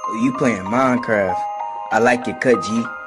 Oh, you playing Minecraft. I like your cut, G.